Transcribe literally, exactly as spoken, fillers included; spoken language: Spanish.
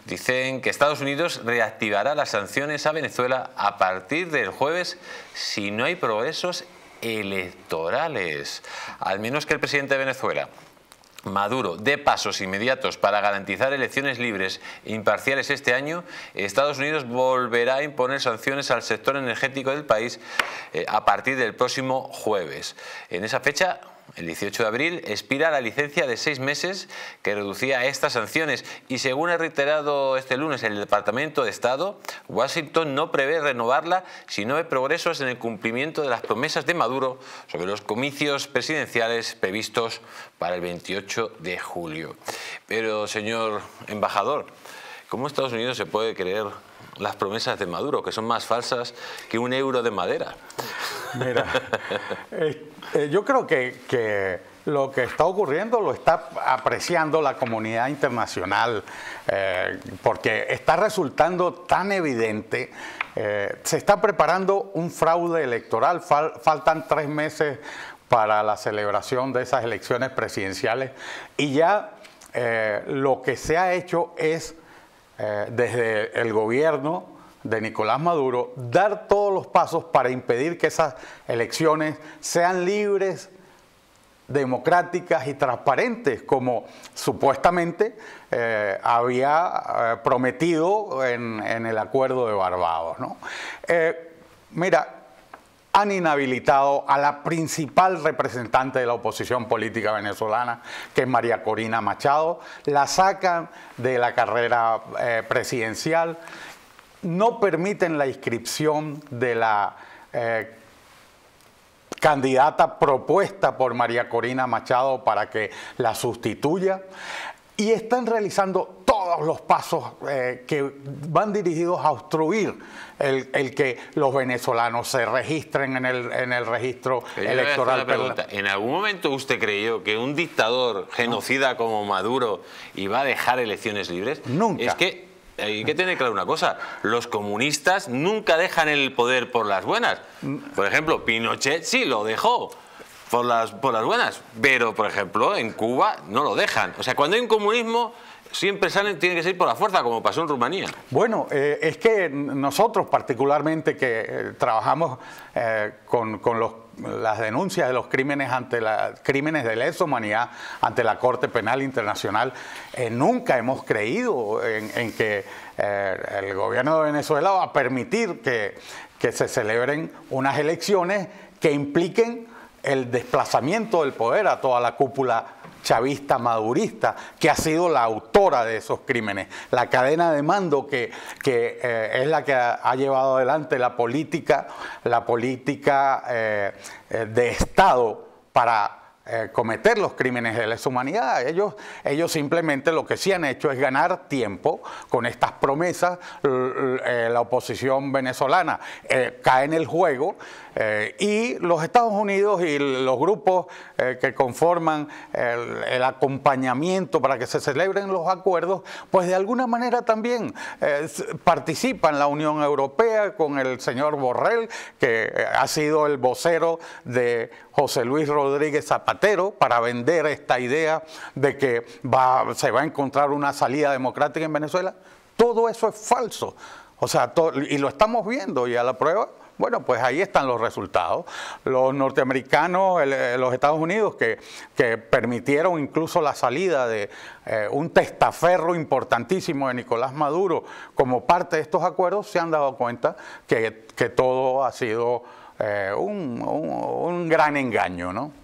Dicen que Estados Unidos reactivará las sanciones a Venezuela a partir del jueves si no hay progresos electorales. Al menos que el presidente de Venezuela, Maduro, dé pasos inmediatos para garantizar elecciones libres e imparciales este año, Estados Unidos volverá a imponer sanciones al sector energético del país eh, a partir del próximo jueves. En esa fecha, el dieciocho de abril, expira la licencia de seis meses que reducía estas sanciones y, según ha reiterado este lunes el Departamento de Estado, Washington no prevé renovarla si no hay progresos en el cumplimiento de las promesas de Maduro sobre los comicios presidenciales previstos para el veintiocho de julio. Pero, señor embajador, ¿cómo Estados Unidos se puede creer las promesas de Maduro, que son más falsas que un euro de madera? Mira, eh, eh, yo creo que, que lo que está ocurriendo lo está apreciando la comunidad internacional, eh, porque está resultando tan evidente. Eh, se está preparando un fraude electoral, Fal, faltan tres meses para la celebración de esas elecciones presidenciales y ya eh, lo que se ha hecho es, eh, desde el gobierno de Nicolás Maduro, dar todos los pasos para impedir que esas elecciones sean libres, democráticas y transparentes, como supuestamente eh, había eh, prometido en, en el acuerdo de Barbados, ¿no? Eh, mira, han inhabilitado a la principal representante de la oposición política venezolana, que es María Corina Machado, la sacan de la carrera eh, presidencial, no permiten la inscripción de la eh, candidata propuesta por María Corina Machado para que la sustituya, y están realizando todos los pasos eh, que van dirigidos a obstruir el, el que los venezolanos se registren en el, en el registro Pero electoral. Una pregunta. ¿En algún momento usted creyó que un dictador genocida no. como Maduro iba a dejar elecciones libres? Nunca. Es que hay que tener claro una cosa, los comunistas nunca dejan el poder por las buenas. Por ejemplo, Pinochet sí lo dejó por las, por las buenas, pero por ejemplo en Cuba no lo dejan. O sea, cuando hay un comunismo siempre salen, tiene que ser por la fuerza, como pasó en Rumanía. Bueno, eh, es que nosotros particularmente que eh, trabajamos eh, con, con los, las denuncias de los crímenes ante la, crímenes de lesa humanidad ante la Corte Penal Internacional, eh, nunca hemos creído en, en que eh, el gobierno de Venezuela va a permitir que, que se celebren unas elecciones que impliquen el desplazamiento del poder a toda la cúpula chavista madurista, que ha sido la autora de esos crímenes, la cadena de mando que, que eh, es la que ha, ha llevado adelante la política, la política eh, de Estado para eh, cometer los crímenes de lesa humanidad. Ellos, ellos simplemente lo que sí han hecho es ganar tiempo con estas promesas. Eh, la oposición venezolana eh, cae en el juego eh, y los Estados Unidos y los grupos eh, que conforman el, el acompañamiento para que se celebren los acuerdos, pues de alguna manera también eh, participan. La Unión Europea con el señor Borrell, que ha sido el vocero de José Luis Rodríguez Zapatero para vender esta idea de que va, se va a encontrar una salida democrática en Venezuela. Todo eso es falso. O sea, todo, y lo estamos viendo, y a la prueba, bueno, pues ahí están los resultados. Los norteamericanos, el, los Estados Unidos, que, que permitieron incluso la salida de eh, un testaferro importantísimo de Nicolás Maduro como parte de estos acuerdos, se han dado cuenta que, que todo ha sido eh, un, un, un gran engaño, ¿no?